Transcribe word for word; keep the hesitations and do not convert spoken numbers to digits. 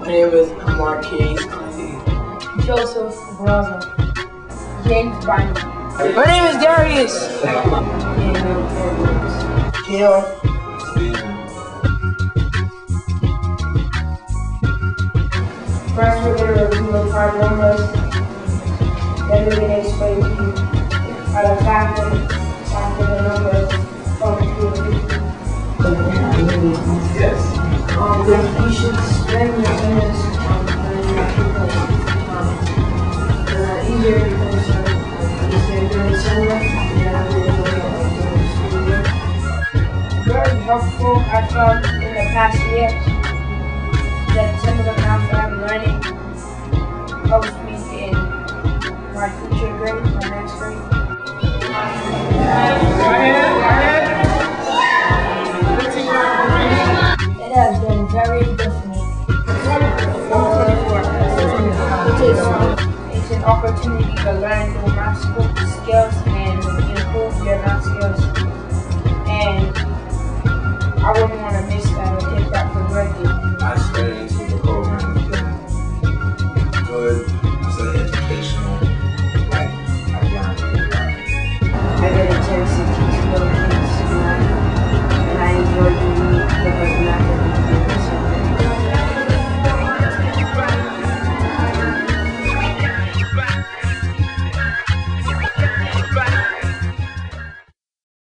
My name is Marquez. Joseph Braza. James Bynum. My name is Darius. Gail. First, we're going to review the formulas that we're going to explain to you are the factors after the numbers from two to fifty. Yes. Um, you should spend your minutes on learning your people. Um, uh, easier because uh, you say during the summer, and then after the during the school year. Very helpful, I found in the past year that some of the math that I'm learning helps me in my future grade, my next grade. It has been very good for me. It is, it's an opportunity to learn new math skills and improve your math skills.